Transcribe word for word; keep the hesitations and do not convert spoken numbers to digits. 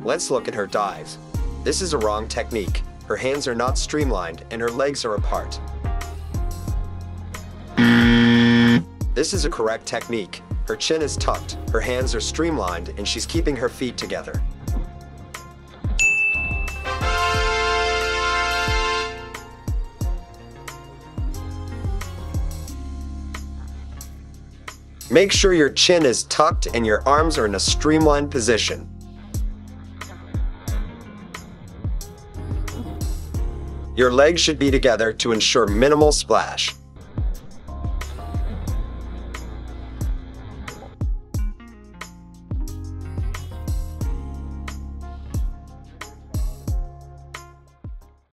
Let's look at her dive. This is a wrong technique. Her hands are not streamlined and her legs are apart. This is a correct technique. Her chin is tucked, her hands are streamlined, and she's keeping her feet together. Make sure your chin is tucked and your arms are in a streamlined position. Your legs should be together to ensure minimal splash.